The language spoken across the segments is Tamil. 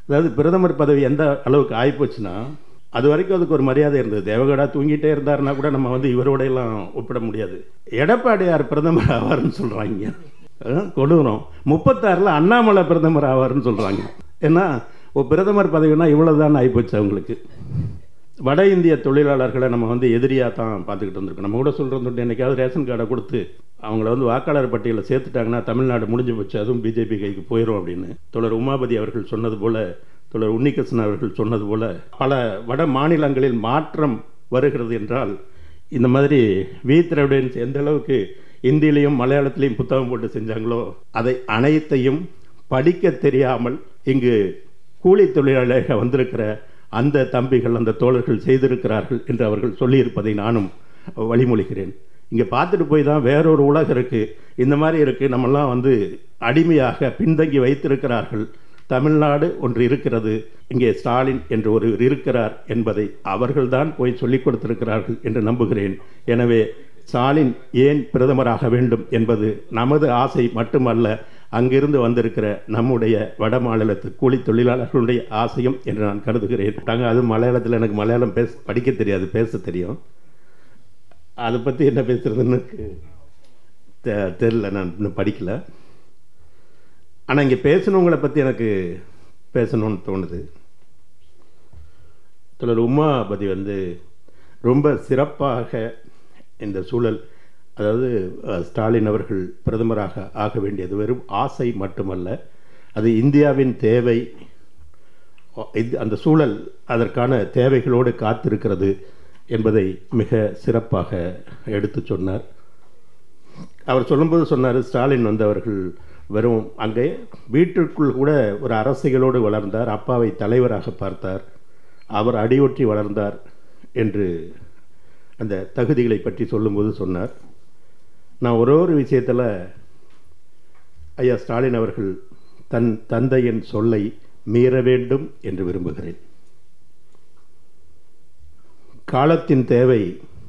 அதாவது பிரதமர் பதவி எந்த அளவுக்கு ஆகிப்போச்சுன்னா, அது வரைக்கும் அதுக்கு ஒரு மரியாதை இருந்தது. தேவகவுடா தூங்கிட்டே இருந்தாருன்னா கூட நம்ம வந்து இவரோட எல்லாம் ஒப்பிட முடியாது. எடப்பாடியார் பிரதமர் ஆவார்னு சொல்கிறாங்க. கொடூரம். 36ல் அண்ணாமலை பிரதமர் ஆவார்னு சொல்கிறாங்க. ஏன்னா பிரதமர் பதவினா இவ்வளோதான் ஆகிப்போச்சு அவங்களுக்கு. வட இந்திய தொழிலாளர்களை நம்ம வந்து எதிரியாக தான் பார்த்துக்கிட்டு இருந்திருக்கோம். நம்ம கூட சொல்கிறது, என்றைக்காவது ரேஷன் கார்டை கொடுத்து அவங்கள வந்து வாக்காளர் பட்டியலில் சேர்த்துட்டாங்கன்னா தமிழ்நாடு முடிஞ்சு போச்சு, அதுவும் பிஜேபி கைக்கு போயிடும் அப்படின்னு தோழர் உமாபதி அவர்கள் சொன்னது போல், தோழர் உன்னிகிருஷ்ணன் அவர்கள் சொன்னது போல், பல வட மாநிலங்களில் மாற்றம் வருகிறது என்றால் இந்த மாதிரி வி திராவிடன்ஸ் எந்த அளவுக்கு இந்தியிலையும் மலையாளத்திலையும் புத்தகம் போட்டு செஞ்சாங்களோ அதை அனைத்தையும் படிக்க தெரியாமல் இங்கு கூலி தொழிலாளியாக வந்திருக்கிற அந்த தம்பிகள், அந்த தோழர்கள் செய்திருக்கிறார்கள் என்று அவர்கள் சொல்லியிருப்பதை நானும் வழிமொழிகிறேன். இங்கே பார்த்துட்டு போய் தான் வேறொரு உலகம் இருக்குது, இந்த மாதிரி இருக்குது, நம்மெல்லாம் வந்து அடிமையாக பின்தங்கி வைத்திருக்கிறார்கள், தமிழ்நாடு ஒன்று இருக்கிறது, இங்கே ஸ்டாலின் என்று ஒருவர் இருக்கிறார் என்பதை அவர்கள்தான் போய் சொல்லிக் கொடுத்திருக்கிறார்கள் என்று நம்புகிறேன். எனவே ஸ்டாலின் ஏன் பிரதமராக வேண்டும் என்பது நமது ஆசை மட்டுமல்ல, அங்கிருந்து வந்திருக்கிற நம்முடைய வட மாநிலத்து கூலி தொழிலாளர்களுடைய ஆசையும் என்று நான் கருதுகிறேன். அது மலையாளத்தில் எனக்கு மலையாளம் படிக்க தெரியாது, பேச தெரியும். அதை பற்றி என்ன பேசுறதுன்னு தெரியல, நான் இன்னும் படிக்கலை. ஆனால் இங்கே பேசணுங்களை பற்றி எனக்கு பேசணும்னு தோணுது. தோழர் உமாபதி வந்து ரொம்ப சிறப்பாக இந்த சூழல், அதாவது ஸ்டாலின் அவர்கள் பிரதமராக ஆக வேண்டியது வெறும் ஆசை மட்டுமல்ல, அது இந்தியாவின் தேவை, அந்த சூழல் அதற்கான தேவைகளோடு காத்திருக்கிறது என்பதை மிக சிறப்பாக எடுத்து சொன்னார். அவர் சொல்லும்போது சொன்னார், ஸ்டாலின் வந்து அவர்கள் வெறும் அங்கே வீட்டிற்குள் கூட ஒரு அரசியலோடு வளர்ந்தார், அப்பாவை தலைவராக பார்த்தார், அவர் அடியொற்றி வளர்ந்தார் என்று அந்த தகுதிகளை பற்றி சொல்லும்போது சொன்னார். நான் ஒரு விஷயத்தில் ஐயா ஸ்டாலின் அவர்கள் தன் தந்தையின் சொல்லை மீற வேண்டும் என்று விரும்புகிறேன். காலத்தின் தேவை,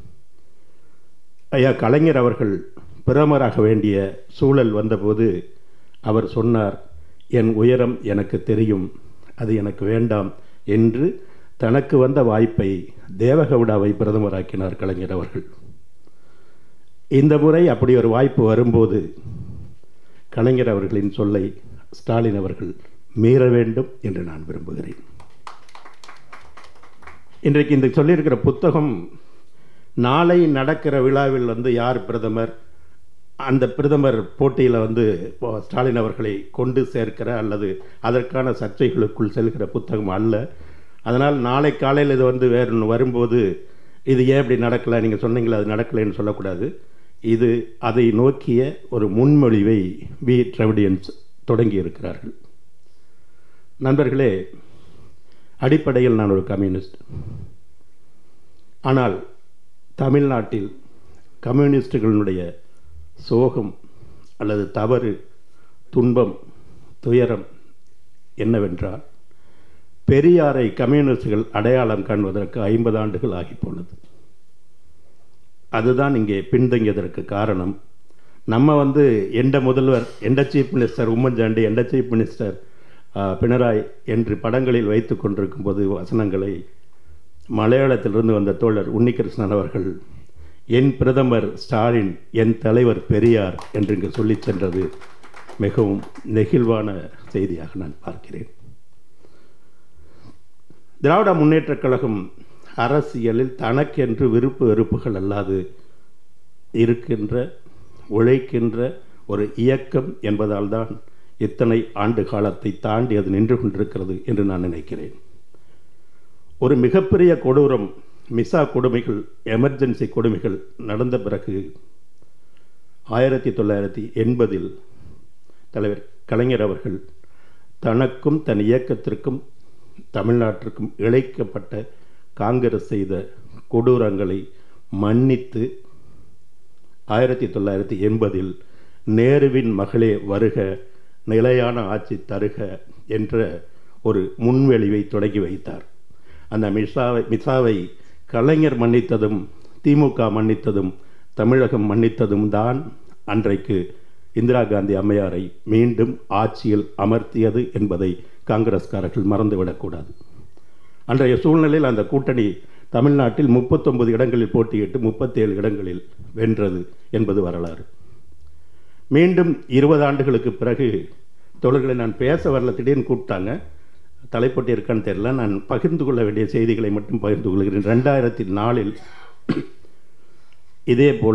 ஐயா கலைஞர் அவர்கள் பிரதமராக வேண்டிய சூழல் வந்தபோது அவர் சொன்னார், என் உயரம் எனக்கு தெரியும், அது எனக்கு வேண்டாம் என்று தனக்கு வந்த வாய்ப்பை தேவகவுடாவை பிரதமராக்கினார் கலைஞர் அவர்கள். இந்த முறை அப்படி ஒரு வாய்ப்பு வரும்போது கலைஞர் அவர்களின் சொல்லை ஸ்டாலின் அவர்கள் மீற வேண்டும் என்று நான் விரும்புகிறேன். இன்றைக்கு இந்த சொல்லியிருக்கிற புத்தகம், நாளை நடக்கிற விழாவில் வந்து யார் பிரதமர், அந்த பிரதமர் போட்டியில் வந்து ஸ்டாலின் அவர்களை கொண்டு சேர்க்கிற அல்லது அதற்கான சர்ச்சைகளுக்குள் செல்கிற புத்தகம் அல்ல. அதனால் நாளை காலையில் இது வந்து வேறு ஒன்று வரும்போது இது ஏன் இப்படி நடக்கலை, நீங்கள் சொன்னீங்களே அது நடக்கலைன்னு சொல்லக்கூடாது. இது அதை நோக்கிய ஒரு முன்மொழிவை வி திராவிடியன்ஸ் தொடங்கி இருக்கிறார்கள். நண்பர்களே, அடிப்படையில் நான் ஒரு கம்யூனிஸ்ட். ஆனால் தமிழ்நாட்டில் கம்யூனிஸ்டுகளுடைய சோகம் அல்லது தவறு, துன்பம், துயரம் என்னவென்றால், பெரியாரை கம்யூனிஸ்டுகள் அடையாளம் காண்பதற்கு 50 ஆண்டுகள் ஆகி போனது. அதுதான் இங்கே பின்தங்கியதற்கு காரணம். நம்ம வந்து எந்த முதல்வர், எந்த சீஃப் மினிஸ்டர் உம்மன்சாண்டி, எந்த சீஃப் மினிஸ்டர் பினராயி என்று படங்களில் வைத்து கொண்டிருக்கும் போது வசனங்களை மலையாளத்திலிருந்து வந்த தோழர் உன்னிகிருஷ்ணன் அவர்கள் என் பிரதமர் ஸ்டாலின், என் தலைவர் பெரியார் என்று இங்கு சொல்லி சென்றது மிகவும் நெகிழ்வான செய்தியாக நான் பார்க்கிறேன். திராவிட முன்னேற்றக் கழகம் அரசியலில் தனக்கென்று விருப்பு வெறுப்புகள் அல்லாது இருக்கின்ற, உழைக்கின்ற ஒரு இயக்கம் என்பதால் தான் இத்தனை ஆண்டு காலத்தை தாண்டி அது நின்று கொண்டிருக்கிறது என்று நான் நினைக்கிறேன். ஒரு மிகப்பெரிய கொடூரம், மிசா கொடுமைகள், எமர்ஜென்சி கொடுமைகள் நடந்த பிறகு 1980 தலைவர் கலைஞர் அவர்கள் தனக்கும் தன் இயக்கத்திற்கும் தமிழ்நாட்டிற்கும் இழைக்கப்பட்ட காங்கிரஸ் செய்த கொடூரங்களை மன்னித்து 1980 நேருவின் மகளே வருக, நிலையான ஆட்சி தருக என்ற ஒரு முன்வெளிவை தொடங்கி வைத்தார். அந்த மிசாவை கலைஞர் மன்னித்ததும், திமுக மன்னித்ததும், தமிழகம் மன்னித்ததும் தான் அன்றைக்கு இந்திரா காந்தி அம்மையாரை மீண்டும் ஆட்சியில் அமர்த்தியது என்பதை காங்கிரஸ்காரர்கள் மறந்துவிடக்கூடாது. அன்றைய சூழ்நிலையில் அந்த கூட்டணி தமிழ்நாட்டில் 39 இடங்களில் போட்டியிட்டு 37 இடங்களில் வென்றது என்பது வரலாறு. மீண்டும் 20 ஆண்டுகளுக்கு பிறகு தோழர்களை நான் பேச வரல, திடீர்னு கூப்பிட்டாங்க. தலைப்பட்டு இருக்கான்னு தெரியல, நான் பகிர்ந்து கொள்ள வேண்டிய செய்திகளை மட்டும் பகிர்ந்து கொள்கிறேன். 2004 இதே போல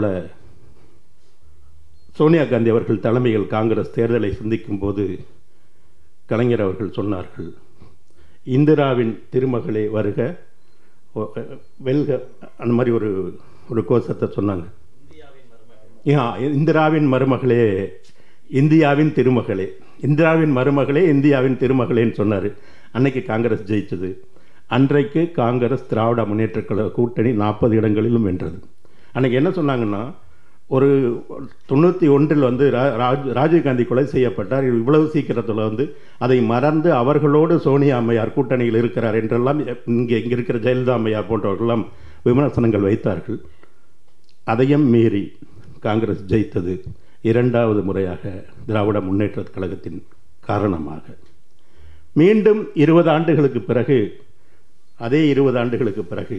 சோனியா காந்தி அவர்கள் தலைமையில் காங்கிரஸ் தேர்தலை சந்திக்கும் போது கலைஞர் அவர்கள் சொன்னார்கள், இந்திராவின் திருமகளே வருக வெல்க, அந்த மாதிரி ஒரு கோஷத்தை சொன்னாங்க. இந்திராவின் மருமகளே இந்தியாவின் திருமகளே, இந்திராவின் மருமகளே இந்தியாவின் திருமகளேன்னு சொன்னார். அன்னைக்கு காங்கிரஸ் ஜெயிச்சது. அன்றைக்கு காங்கிரஸ் திராவிட முன்னேற்ற கழக கூட்டணி 40 இடங்களிலும் வென்றது. அன்றைக்கி என்ன சொன்னாங்கன்னா, ஒரு 91 ராஜீவ்காந்தி கொலை செய்யப்பட்டார், இவ்வளவு சீக்கிரத்தில் அதை மறந்து அவர்களோடு சோனியா அம்மையார் கூட்டணியில் இருக்கிறார் என்றெல்லாம் இங்கே இருக்கிற ஜெயலலிதா அம்மையார் போன்றவர்களெல்லாம் விமர்சனங்கள் வைத்தார்கள். அதையும் மீறி காங்கிரஸ் ஜெயித்தது 2வது முறையாக திராவிட முன்னேற்ற கழகத்தின் காரணமாக. மீண்டும் 20 ஆண்டுகளுக்கு பிறகு, அதே 20 ஆண்டுகளுக்கு பிறகு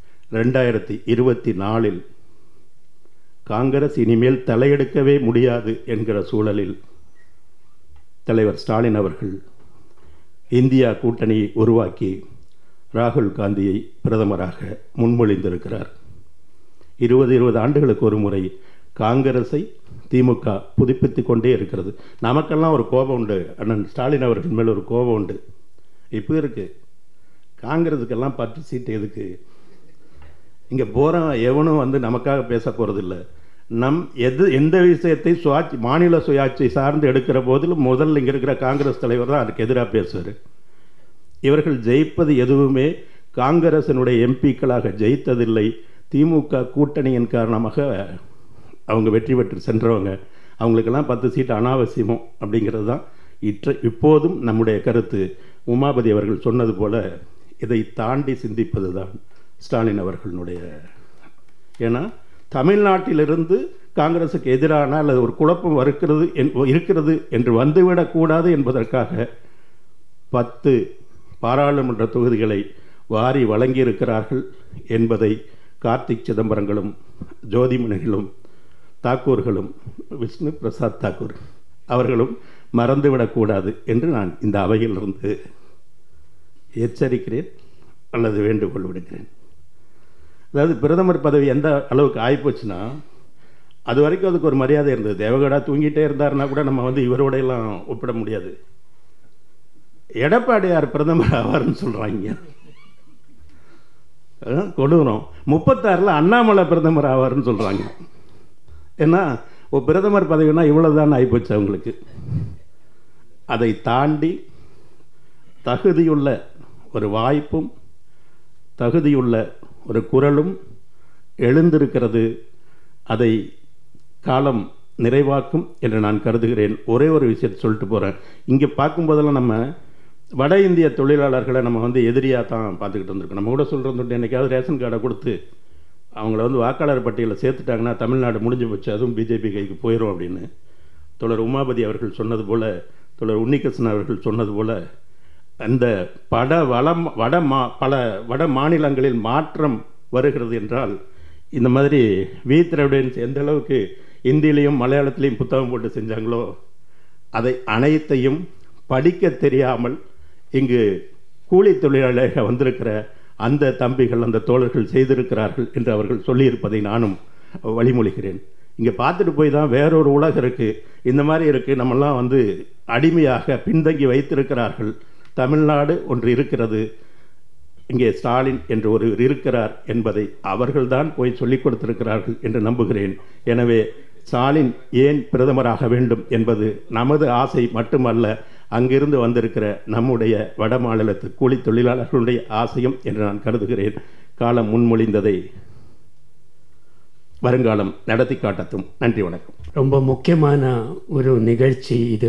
2024 காங்கிரஸ் இனிமேல் தலையெடுக்கவே முடியாது என்கிற சூழலில் தலைவர் ஸ்டாலின் அவர்கள் இந்தியா கூட்டணியை உருவாக்கி ராகுல் காந்தியை பிரதமராக முன்மொழிந்திருக்கிறார். 20 ஆண்டுகளுக்கு ஒரு முறை காங்கிரஸை திமுக புதுப்பித்து கொண்டே இருக்கிறது. நமக்கெல்லாம் ஒரு கோபம் உண்டு, அண்ணன் ஸ்டாலின் அவர்கள் மேல் ஒரு கோபம் உண்டு. இப்போ இருக்குது, காங்கிரஸுக்கெல்லாம் 10 சீட்டு எதுக்கு, இங்கே போகிறோம் எவனும் நமக்காக பேச போகிறதில்ல. எந்த விஷயத்தை மாநில சுயாட்சி சார்ந்து எடுக்கிற போதிலும் முதல்ல இங்கே இருக்கிற காங்கிரஸ் தலைவர் தான் அதுக்கு எதிராக பேசுவார். இவர்கள் ஜெயிப்பது எதுவுமே காங்கிரசினுடைய எம்பிக்களாக ஜெயித்ததில்லை, திமுக கூட்டணியின் காரணமாக அவங்க வெற்றி பெற்று சென்றவங்க. அவங்களுக்கெல்லாம் 10 சீட்டு அனாவசியமோ அப்படிங்கிறது தான் இப்போதும் நம்முடைய கருத்து. உமாபதி அவர்கள் சொன்னது போல இதை தாண்டி சிந்திப்பது தான் ஸ்டாலின் அவர்களுடைய. ஏன்னா தமிழ்நாட்டிலிருந்து காங்கிரஸுக்கு எதிரான அல்லது ஒரு குழப்பம் இருக்கிறது என்று வந்துவிடக்கூடாது என்பதற்காக 10 பாராளுமன்ற தொகுதிகளை வாரி வழங்கியிருக்கிறார்கள் என்பதை கார்த்திக் சிதம்பரங்களும் ஜோதிமணிகளும் தாக்கூர்களும் விஷ்ணு பிரசாத் தாக்கூர் அவர்களும் மறந்துவிடக்கூடாது என்று நான் இந்த அவையிலிருந்து எச்சரிக்கிறேன் அல்லது வேண்டுகோள் விடுக்கிறேன். அதாவது பிரதமர் பதவி எந்த அளவுக்கு ஆகிப்போச்சுன்னா, அது வரைக்கும் அதுக்கு ஒரு மரியாதை இருந்தது. தேவகடா தூங்கிட்டே இருந்தாருன்னா கூட நம்ம இவரோடையெல்லாம் ஒப்பிட முடியாது. எடப்பாடியார் பிரதமர் ஆவார்னு சொல்கிறாங்க, கொடூரம். 36 அண்ணாமலை பிரதமர் ஆவார்னு சொல்கிறாங்க. ஏன்னா பிரதமர் பதவினா இவ்வளோதான் ஆகிப்போச்சு அவங்களுக்கு. அதை தாண்டி தகுதியுள்ள ஒரு வாய்ப்பும் தகுதியுள்ள ஒரு குரலும் எழுந்திருக்கிறது. அதை காலம் நிறைவாக்கும் என்று நான் கருதுகிறேன். ஒரே ஒரு விஷயத்தை சொல்லிட்டு போகிறேன். இங்கே பார்க்கும்போதெல்லாம் நம்ம வட இந்திய தொழிலாளர்களை நம்ம எதிரியாக தான் பார்த்துக்கிட்டு வந்திருக்கோம். நம்ம கூட சொல்கிறது, என்றைக்காவது ரேஷன் கார்டை கொடுத்து அவங்கள வாக்காளர் பட்டியலில் சேர்த்துட்டாங்கன்னா தமிழ்நாடு முடிஞ்சு போச்சு, அதுவும் பிஜேபி கைக்கு போயிடும் அப்படின்னு தோழர் உமாபதி அவர்கள் சொன்னது போல், தோழர் உன்னிகிருஷ்ணன் அவர்கள் சொன்னது போல், அந்த பல வட மாநிலங்களில் மாற்றம் வருகிறது என்றால் இந்த மாதிரி வீத்திரவிடன்ஸ் எந்த அளவுக்கு இந்தியிலையும் மலையாளத்திலையும் புத்தகம் போட்டு செஞ்சாங்களோ அதை அனைத்தையும் படிக்க தெரியாமல் இங்கு கூலி தொழிலாளர்கள் வந்திருக்கிற அந்த தம்பிகள், அந்த தோழர்கள் செய்திருக்கிறார்கள் என்று அவர்கள் சொல்லியிருப்பதை நானும் வழிமொழிகிறேன். இங்கே பார்த்துட்டு போய் தான் வேறொரு உலகம் இருக்குது, இந்த மாதிரி இருக்குது, நம்மெல்லாம் அடிமையாக பின்தங்கி வைத்திருக்கிறார்கள். தமிழ்நாடு ஒன்று இருக்கிறது, இங்கே ஸ்டாலின் என்று ஒருவர் இருக்கிறார் என்பதை அவர்கள்தான் போய் சொல்லிக் கொடுத்திருக்கிறார்கள் என்று நம்புகிறேன். எனவே ஸ்டாலின் ஏன் பிரதமராக வேண்டும் என்பது நமது ஆசை மட்டுமல்ல, அங்கிருந்து வந்திருக்கிற நம்முடைய வட மாநிலத்து கூலி தொழிலாளர்களுடைய ஆசையும் என்று நான் கருதுகிறேன். காலம் முன்மொழிந்ததை வருங்காலம் நடத்தி காட்டட்டும். நன்றி, வணக்கம். ரொம்ப முக்கியமான ஒரு நிகழ்ச்சி இது.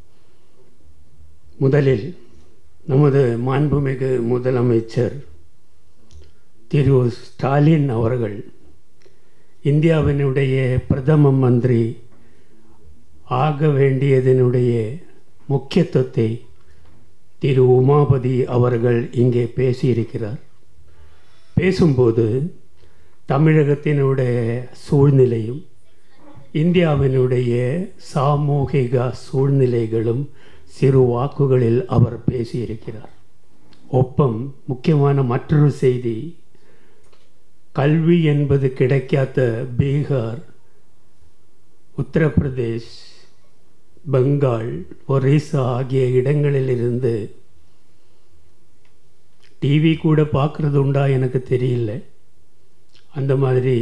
முதலில் நமது மாண்புமிகு முதலமைச்சர் திரு ஸ்டாலின் அவர்கள் இந்தியாவினுடைய பிரதம மந்திரி ஆக வேண்டியதனுடைய முக்கியத்துவத்தை திரு உமாபதி அவர்கள் இங்கே பேசியிருக்கிறார். பேசும்போது தமிழகத்தினுடைய சூழ்நிலையும் இந்தியாவினுடைய சாமூகிக சூழ்நிலைகளும் சிறு வாக்குகளில் அவர் பேசியிருக்கிறார். ஒப்பம் முக்கியமான மற்றொரு செய்தி, கல்வி என்பது கிடைக்காத பீகார், உத்தரப்பிரதேஷ், பெங்கால், ஒரிசா ஆகிய இடங்களிலிருந்து டிவி கூட பார்க்குறது உண்டா எனக்கு தெரியல, அந்த மாதிரி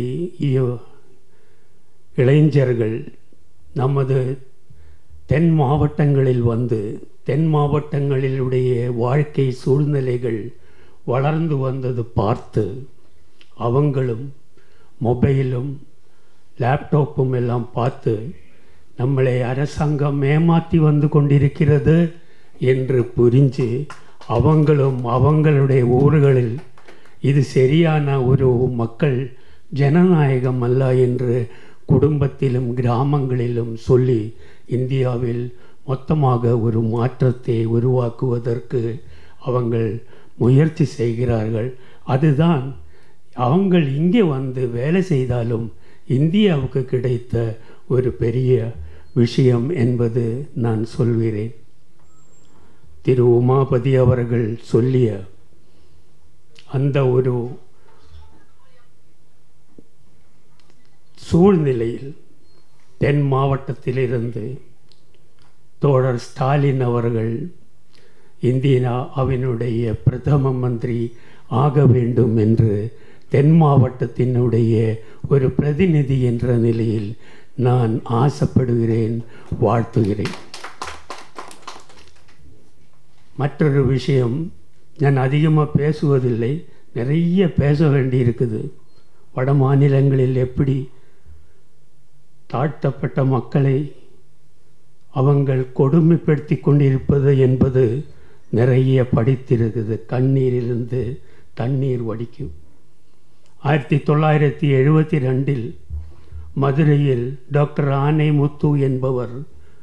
இளைஞர்கள் நமது தென் மாவட்டங்களில் வந்து தென் மாவட்டங்களிலுடைய வாழ்க்கை சூழ்நிலைகள் வளர்ந்து வந்தது பார்த்து அவங்களும் மொபைலும் லேப்டாப்பும் எல்லாம் பார்த்து நம்மளை அரசாங்கம் ஏமாற்றி வந்து கொண்டிருக்கிறது என்று புரிஞ்சு அவங்களும் அவங்களுடைய ஊர்களில் இது சரியான ஒரு மக்கள் ஜனநாயகம் அல்ல என்று குடும்பத்திலும் கிராமங்களிலும் சொல்லி இந்தியாவில் மொத்தமாக ஒரு மாற்றத்தை உருவாக்குவதற்கு அவங்கள் முயற்சி செய்கிறார்கள். அதுதான் அவங்கள் இங்கே வந்து வேலை செய்தாலும் இந்தியாவுக்கு கிடைத்த ஒரு பெரிய விஷயம் என்பது நான் சொல்கிறேன். திரு உமாபதி அவர்கள் சொல்லிய அந்த ஒரு சூழ்நிலையில் தென் மாவட்டத்திலிருந்து தோழர் ஸ்டாலின் அவர்கள் இந்தியாவினுடைய பிரதம மந்திரி ஆக வேண்டும் என்று தென் மாவட்டத்தினுடைய ஒரு பிரதிநிதி என்ற நிலையில் நான் ஆசைப்படுகிறேன், வாழ்த்துகிறேன். மற்றொரு விஷயம், நான் அதிகமாக பேசுவதில்லை, நிறைய பேச வேண்டியிருக்குது. வட மாநிலங்களில் எப்படி தாழ்த்தப்பட்ட மக்களை அவங்கள் கொடுமைப்படுத்தி கொண்டிருப்பது என்பது நிறைய படித்திருக்குது. கண்ணீரிலிருந்து தண்ணீர் வடிக்கும். 1972 மதுரையில் டாக்டர் ஆனைமுத்து என்பவர்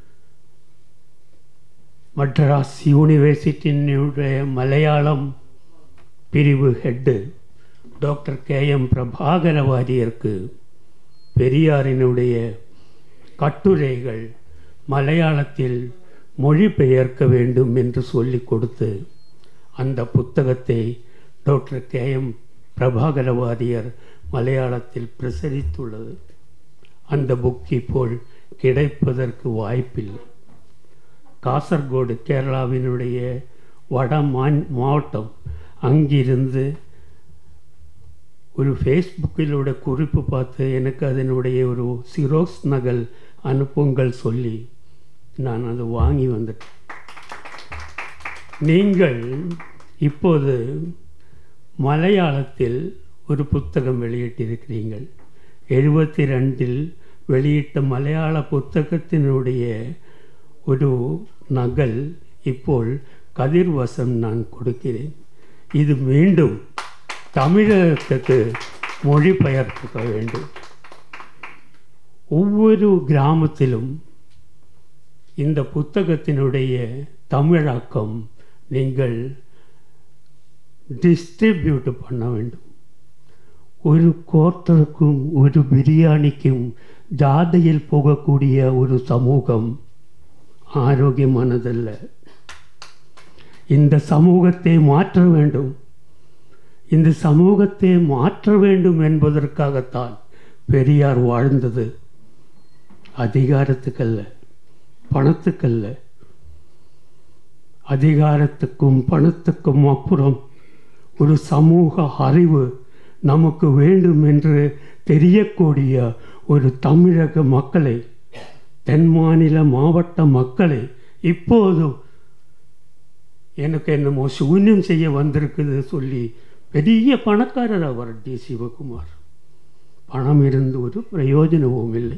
மட்ராஸ் யூனிவர்சிட்டியினுடைய மலையாளம் பிரிவு ஹெட்டு டாக்டர் KM பிரபாகர வாரியருக்கு பெரியாரினுடைய கட்டுரைகள் மலையாளத்தில் மொழிபெயர்க்க வேண்டும் என்று சொல்லிக் கொடுத்து அந்த புத்தகத்தை டாக்டர் KM பிரபாகர வாரியர் மலையாளத்தில் பிரசுரித்துள்ளது. அந்த புக் இப்போல் கிடைப்பதற்கு வாய்ப்பில்லை. காசர்கோடு கேரளாவினுடைய வட மாவட்டம், அங்கிருந்து ஒரு ஃபேஸ்புக்கிலோட குறிப்பு பார்த்து எனக்கு அதனுடைய ஒரு சிரோஸ் நகல் அனுப்புங்கள் சொல்லி நான் அதை வாங்கி வந்துட்டேன். நீங்கள் இப்போது மலையாளத்தில் ஒரு புத்தகம் வெளியிட்டிருக்கிறீர்கள். 72 வெளியிட்ட மலையாள புத்தகத்தினுடைய ஒரு நகல் இப்போது கதிர்வசம் நான் கொடுக்கிறேன். இது மீண்டும் தமிழகத்துக்கு மொழிபெயர்க்க வேண்டும். ஒவ்வொரு கிராமத்திலும் இந்த புத்தகத்தினுடைய தமிழாக்கம் நீங்கள் டிஸ்ட்ரிபியூட் பண்ண வேண்டும். ஒரு கோர்ட்டருக்கும் ஒரு பிரியாணிக்கும் ஜாதையில் போகக்கூடிய ஒரு சமூகம் ஆரோக்கியமானதல்ல. இந்த சமூகத்தை மாற்ற வேண்டும். இந்த சமூகத்தை மாற்ற வேண்டும் என்பதற்காகத்தான் பெரியார் வாழ்ந்தது. அதிகாரத்துக்கல்ல, பணத்துக்கல்ல. அதிகாரத்துக்கும் பணத்துக்கும் அப்புறம் ஒரு சமூக அறிவு நமக்கு வேண்டும் என்று தெரியக்கூடிய ஒரு தமிழக மக்களை, தென் மாநில மாவட்ட மக்களை இப்போதும் எனக்கு என்னமோ சூன்யம் செய்ய வந்திருக்குது சொல்லி பெரிய பணக்காரர் அவர் டி. சிவகுமார். பணம் இருந்து ஒரு பிரயோஜனமும் இல்லை.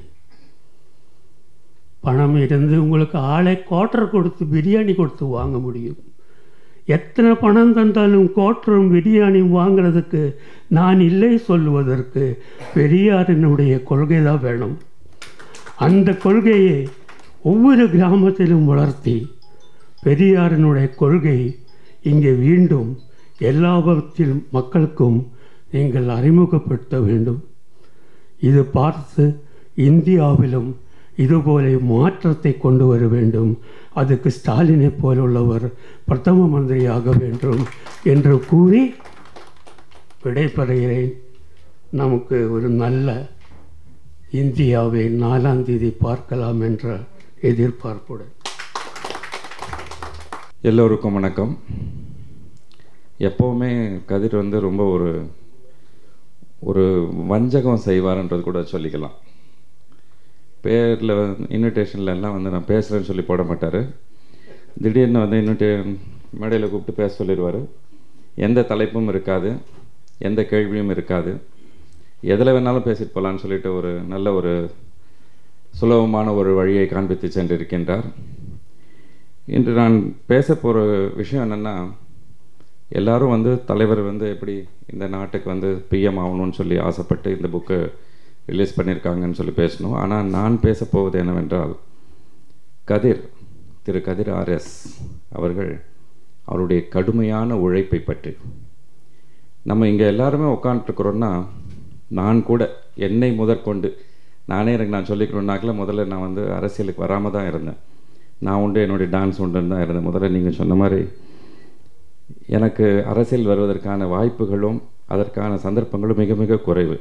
பணம் இருந்து உங்களுக்கு ஆளை குவார்ட்டர் கொடுத்து பிரியாணி கொடுத்து வாங்க முடியும். எத்தனை பணம் தந்தாலும் குவார்ட்டரும் பிரியாணியும் வாங்கிறதுக்கு நான் இல்லை சொல்லுவதற்கு பெரியாரினுடைய கொள்கை தான் வேணும். அந்த கொள்கையை ஒவ்வொரு கிராமத்திலும் வளர்த்தி பெரியாரினுடைய கொள்கை இங்கே மீண்டும் எல்லாவற்றிலும் மக்களுக்கும் நீங்கள் அறிமுகப்படுத்த வேண்டும். இது பார்த்து இந்தியாவிலும் இதுபோல மாற்றத்தை கொண்டு வர வேண்டும். அதுக்கு ஸ்டாலினை போலுள்ளவர் பிரதம மந்திரியாக வேண்டும் என்று கூறி விடைபெறுகிறேன். நமக்கு ஒரு நல்ல இந்தியாவை 4ஆம் தேதி பார்க்கலாம் என்ற எதிர்பார்ப்புடன். எல்லோருக்கும் வணக்கம். எப்போவுமே கதிர் வந்து ரொம்ப ஒரு வஞ்சகம் செய்வார்ன்றது கூட சொல்லிக்கலாம். பேரில் இன்விடேஷனில் எல்லாம் வந்து நான் பேசுகிறேன்னு சொல்லி போட மாட்டார். திடீர்னு வந்து மேடையில் கூப்பிட்டு பேச சொல்லிடுவார். எந்த தலைப்பும் இருக்காது, எந்த கேள்வியும் இருக்காது, எதில் வேணாலும் பேசிட்டு போகலான்னு சொல்லிட்டு ஒரு நல்ல ஒரு சுலபமான ஒரு வழியை காண்பித்து சென்றிருக்கின்றார். இன்று நான் பேச போகிற விஷயம் என்னென்னா, எல்லாரும் வந்து தலைவர் வந்து எப்படி இந்த நாட்டுக்கு வந்து பிஎம் ஆகணும்னு சொல்லி ஆசைப்பட்டு இந்த புக்கு ரிலீஸ் பண்ணியிருக்காங்கன்னு சொல்லி பேசணும். ஆனால் நான் பேச போவது என்னவென்றால், திரு கதிர் ஆர்எஸ் அவருடைய கடுமையான உழைப்பை பற்றி. நம்ம இங்கே எல்லாருமே உட்காந்துருக்குறோன்னா, நான் கூட என்னை முதற்கொண்டு எனக்கு நான் சொல்லிக்கணுன்னாக்கில் முதல்ல நான் வந்து அரசியலுக்கு வராமல் தான் இருந்தேன். நான் உண்டு, என்னுடைய டான்ஸ் உண்டுன்னு தான் இருந்தேன். முதல்ல நீங்கள் சொன்ன மாதிரி எனக்கு அரசியல் வருவதற்கான வாய்ப்புகளும் அதற்கான சந்தர்ப்பங்களும் மிக மிக குறைவு.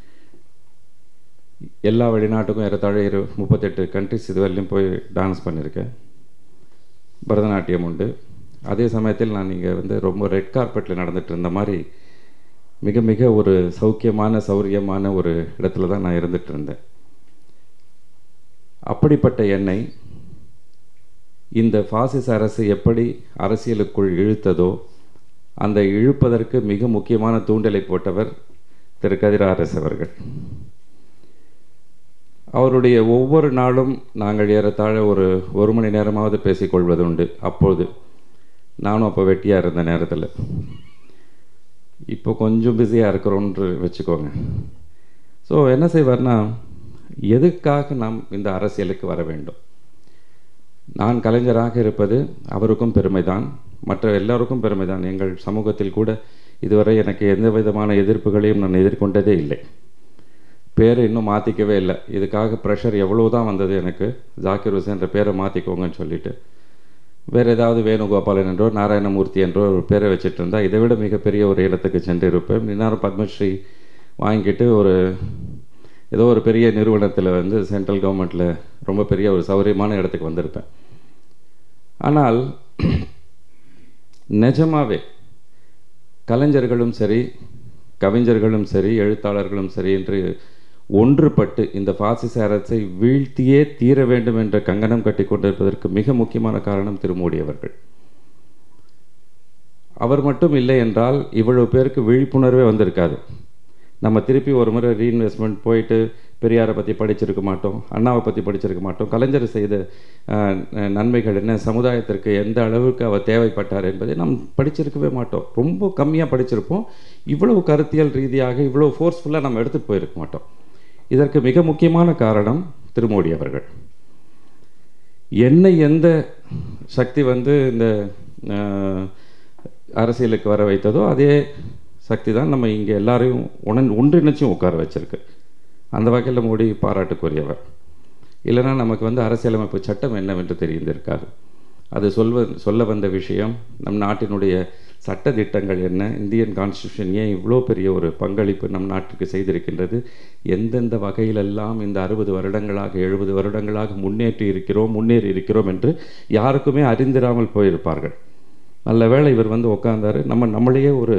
எல்லா வெளிநாட்டுக்கும் ஏறத்தாழ 38 கண்ட்ரிஸ் இதுவரையிலும் போய் டான்ஸ் பண்ணியிருக்கேன். பரதநாட்டியம் உண்டு. அதே சமயத்தில் நான் இங்கே வந்து ரொம்ப ரெட் கார்பெட்டில் நடந்துட்டு இருந்த மாதிரி மிக மிக ஒரு சௌரியமான ஒரு இடத்துல தான் நான் இருந்துகிட்டு இருந்தேன். அப்படிப்பட்ட என்னை இந்த பாசிச அரசு எப்படி அரசியலுக்குள் இழுத்ததோ, அந்த இழுப்பதற்கு மிக முக்கியமான தூண்டலை போட்டவர் திரு கதிர் ஆர்எஸ் அவர்கள். அவருடைய ஒவ்வொரு நாளும் நாங்கள் ஏறத்தாழ ஒரு மணி நேரமாவது பேசிக்கொள்வது உண்டு. அப்போது நானும் அப்போ வெட்டியாக இருந்த நேரத்தில், இப்போ கொஞ்சம் பிஸியாக இருக்கிறோன்று வச்சுக்கோங்க. ஸோ என்ன செய்வார்னா, எதுக்காக நாம் இந்த அரசியலுக்கு வர வேண்டும்? நான் கலைஞராக இருப்பது அவருக்கும் பெருமைதான், மற்ற எல்லாருக்கும் பெருமைதான். எங்கள் சமூகத்தில் கூட இதுவரை எனக்கு எந்த விதமான எதிர்ப்புகளையும் நான் எதிர்கொண்டதே இல்லை. பேரை இன்னும் மாற்றிக்கவே இல்லை. இதுக்காக ப்ரெஷர் எவ்வளோ தான் வந்தது எனக்கு, ஜாக்கிர் ஹுசேன்ற பேரை மாற்றிக்கோங்கன்னு சொல்லிட்டு. வேறு ஏதாவது வேணுகோபாலன் என்றோ நாராயணமூர்த்தி என்றோ ஒரு பேரை வச்சுட்டு இருந்தால் இதை விட மிகப்பெரிய ஒரு இடத்துக்கு சென்று இருப்பேன். இன்னாரும் பத்மஸ்ரீ வாங்கிட்டு ஏதோ ஒரு பெரிய நிறுவனத்தில் வந்து சென்ட்ரல் கவர்மெண்ட்டில் ரொம்ப பெரிய ஒரு சௌரியமான இடத்துக்கு வந்திருப்பேன். ஆனால் நிஜமாவே கலைஞர்களும் சரி, கவிஞர்களும் சரி, எழுத்தாளர்களும் சரி என்று ஒன்றுபட்டு இந்த பாசிச அரசை வீழ்த்தியே தீர வேண்டும் என்ற கங்கணம் கட்டி கொண்டிருப்பதற்கு மிக முக்கியமான காரணம் திரு மோடி அவர்கள். அவர் மட்டும் இல்லை என்றால் இவ்வளவு பேருக்கு விழிப்புணர்வே வந்திருக்காது. நம்ம திருப்பி ஒரு முறை ரீஇன்வெஸ்ட்மெண்ட் போயிட்டு பெரியாரை பற்றி படிச்சிருக்க மாட்டோம், அண்ணாவை பற்றி படிச்சிருக்க மாட்டோம், கலைஞர் செய்த நன்மைகள் என்ன, சமுதாயத்திற்கு எந்த அளவுக்கு அவர் தேவைப்பட்டார் என்பதை நாம் படிச்சிருக்கவே மாட்டோம். ரொம்ப கம்மியாக படிச்சிருப்போம். இவ்வளவு கருத்தியல் ரீதியாக இவ்வளோ ஃபோர்ஸ்ஃபுல்லாக நம்ம எடுத்துகிட்டு போயிருக்க மாட்டோம். இதற்கு மிக முக்கியமான காரணம் திரு மோடி அவர்கள். என்னை எந்த சக்தி வந்து இந்த அரசியலுக்கு வர வைத்ததோ அதே சக்தி தான் நம்ம இங்கே எல்லாரையும் ஒன்றிணைச்சும் உட்கார வச்சிருக்கு. அந்த வகையில் மோடி பாராட்டுக்குரியவர். இல்லைனா நமக்கு வந்து அரசியலமைப்பு சட்டம் என்னவென்று தெரிந்திருக்காது. அது சொல்ல வந்த விஷயம், நம் நாட்டினுடைய சட்ட திட்டங்கள் என்ன, இந்தியன் கான்ஸ்டியூஷன் ஏன் இவ்வளோ பெரிய ஒரு பங்களிப்பு நம் நாட்டுக்கு செய்திருக்கின்றது, எந்தெந்த வகையிலெல்லாம் இந்த 60 வருடங்களாக 70 வருடங்களாக முன்னேறி இருக்கிறோம் என்று யாருக்குமே அறிந்திராமல் போயிருப்பார்கள். நல்ல வேளை இவர் வந்து உட்கார்ந்தார். நம்மளையே ஒரு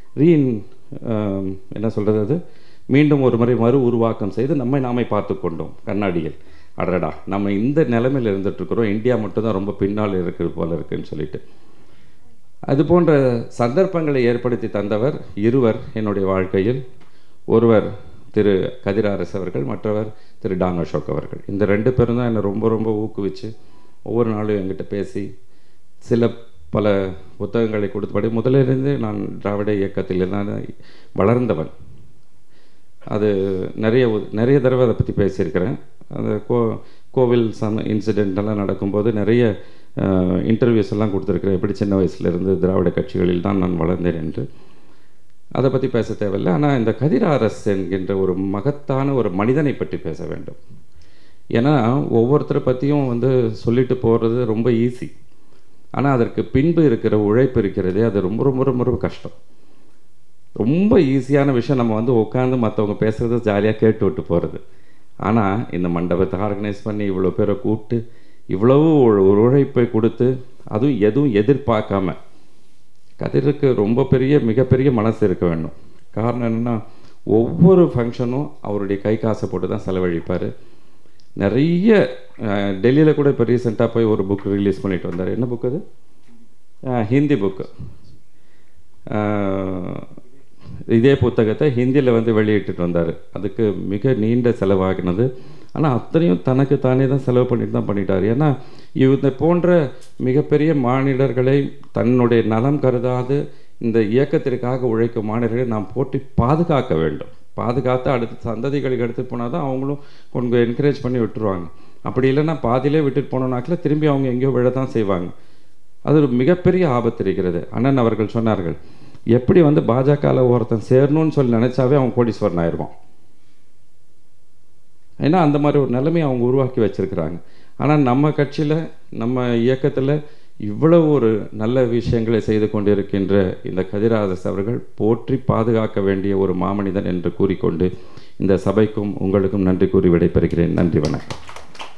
என்ன சொல்கிறது, அது மீண்டும் ஒரு முறை உருவாக்கம் செய்து நாமே பார்த்து கொண்டோம் கண்ணாடியில். அடடா, நம்ம இந்த நிலைமையில் இருந்துகிட்ருக்குறோம், இந்தியா மட்டும்தான் ரொம்ப பின்னால் இருக்கிறது போல இருக்குன்னு சொல்லிட்டு. அது போன்ற சந்தர்ப்பங்களை ஏற்படுத்தி தந்தவர் இருவர் என்னுடைய வாழ்க்கையில். ஒருவர் திரு கதிர் ஆர்எஸ் அவர்கள், மற்றவர் திரு டான் அசோக் அவர்கள். இந்த 2 பேரும் தான் என்னை ரொம்ப ரொம்ப ஊக்குவிச்சு ஒவ்வொரு நாளும் என்கிட்ட பேசி பல புத்தகங்களை கொடுத்தபடி முதலிலிருந்து நான் திராவிட இயக்கத்தில் நான் வளர்ந்தவன். அது நிறைய தடவை அதை பற்றி பேசியிருக்கிறேன். அந்த கோவில் இன்சிடென்டெல்லாம் நடக்கும்போது நிறைய இன்டர்வியூஸ் எல்லாம் கொடுத்துருக்குறேன். எப்படி சின்ன வயசுலேருந்து திராவிட கட்சிகளில் தான் நான் வளர்ந்தேன் என்று. அதை பற்றி பேச தேவையில்லை. ஆனால் இந்த கதிராரஸ் என்கின்ற ஒரு மகத்தான ஒரு மனிதனை பற்றி பேச வேண்டும். ஏன்னா ஒவ்வொருத்தரை பற்றியும் சொல்லிட்டு போகிறது ரொம்ப ஈஸி. ஆனால் அதற்கு பின்பு இருக்கிற உழைப்பு இருக்கிறதே, அது ரொம்ப ரொம்ப ரொம்ப ரொம்ப கஷ்டம். ரொம்ப ஈஸியான விஷயம் நம்ம உட்காந்து மற்றவங்க பேசுகிறத ஜாலியாக கேட்டு விட்டு போகிறது. ஆனால் இந்த மண்டபத்தை ஆர்கனைஸ் பண்ணி இவ்வளோ பேரை கூப்பிட்டு இவ்வளவு ஒரு உழைப்பை கொடுத்து, அதுவும் எதுவும் எதிர்பார்க்காம, கதிருக்கு ரொம்ப மிகப்பெரிய மனசு இருக்க வேண்டும். காரணம் என்னென்னா, ஒவ்வொரு ஃபங்க்ஷனும் அவருடைய கை காசை போட்டு தான் செலவழிப்பார். நிறைய டெல்லியில் கூட இப்போ ரீசெண்டாக போய் ஒரு புக் ரிலீஸ் பண்ணிட்டு வந்தார். என்ன புக் அது? ஹிந்தி புக்கு. இதே புத்தகத்தை ஹிந்தியில் வெளியிட்டுட்டு வந்தார். அதுக்கு மிக நீண்ட செலவாகினது. ஆனால் அத்தனையும் தனக்கு தானே தான் செலவு பண்ணிட்டார். ஏன்னா இந்த போன்ற மிகப்பெரிய மானிடர்களை தன்னுடைய நலம் கருதாது இந்த இயக்கத்திற்காக உழைக்கும் மானிடர்களை நாம் போற்றி பாதுகாக்க வேண்டும். பாதுகாத்து அடுத்த சந்ததிகளுக்கு எடுத்துகிட்டு போனால் தான் அவங்களும் கொஞ்சம் என்கரேஜ் பண்ணி விட்டுருவாங்க. அப்படி இல்லைன்னா பாதியிலே விட்டுட்டு போனோம்னாக்கில் திரும்பி அவங்க எங்கேயோ விழ தான் செய்வாங்க. அது ஒரு மிகப்பெரிய ஆபத்து இருக்கிறது. அண்ணன் அவர்கள் சொன்னார்கள், எப்படி பாஜகவில் ஒருத்தன் சேரணும்னு சொல்லி நினச்சாவே அவன் கோடீஸ்வரன் ஆயிடுவான். ஏன்னா அந்த மாதிரி ஒரு நிலைமையை அவங்க உருவாக்கி வச்சுருக்கிறாங்க. ஆனால் நம்ம கட்சியில், நம்ம இயக்கத்தில் இவ்வளவு ஒரு நல்ல விஷயங்களை செய்து கொண்டிருக்கின்ற இந்த கதிராரஸ் அவர்கள் போற்றி பாதுகாக்க வேண்டிய ஒரு மாமனிதன் என்று கூறிக்கொண்டு இந்த சபைக்கும் உங்களுக்கும் நன்றி கூறி விடைபெறுகிறேன். நன்றி, வணக்கம்.